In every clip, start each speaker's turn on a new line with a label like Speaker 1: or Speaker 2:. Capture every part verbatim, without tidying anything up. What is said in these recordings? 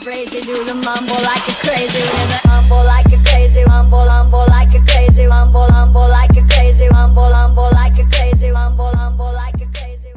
Speaker 1: crazy, do the mumble like a crazy, mumble like a crazy, mumble, mumble like a crazy, mumble, mumble like a crazy, mumble, mumble like a crazy, mumble, mumble like a crazy.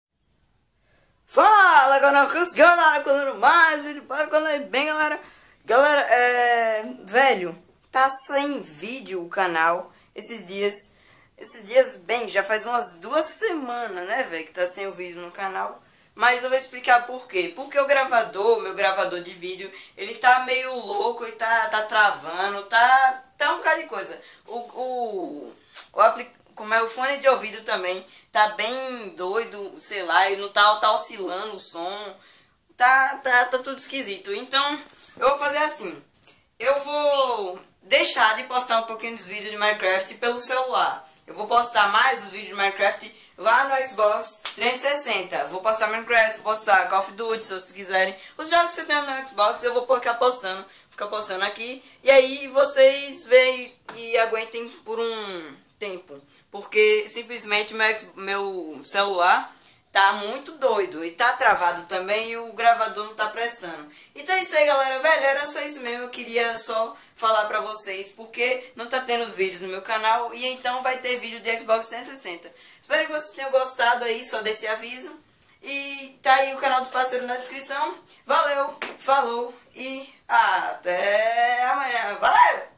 Speaker 2: Fala, galera, galera, quando mais vídeo para quando é bem, galera. Galera, é, velho, tá sem vídeo o canal esses dias. Esses dias, bem, já faz umas duas semanas, né, velho, que tá sem o vídeo no canal. Mas eu vou explicar por quê. Porque o gravador, meu gravador de vídeo, ele tá meio louco e tá, tá travando, tá, tá um bocado de coisa. O, o, o apli, como é o fone de ouvido também, tá bem doido, sei lá, e não tá, tá oscilando o som. Tá, tá, tá tudo esquisito. Então, eu vou fazer assim. Eu vou deixar de postar um pouquinho dos vídeos de Minecraft pelo celular. Eu vou postar mais os vídeos de Minecraft lá no Xbox trezentos e sessenta. Vou postar Minecraft, vou postar Call of Duty, se vocês quiserem. Os jogos que eu tenho no Xbox eu vou ficar postando. Ficar postando aqui. E aí vocês veem e aguentem por um tempo. Porque simplesmente meu, meu celular tá muito doido. E tá travado também e o gravador não tá prestando. Então é isso aí, galera. Velho, era só isso mesmo. Eu queria só falar pra vocês. Porque não tá tendo os vídeos no meu canal. E então vai ter vídeo de Xbox trezentos e sessenta. Espero que vocês tenham gostado aí, só desse aviso. E tá aí o canal dos parceiros na descrição. Valeu, falou e até amanhã. Valeu!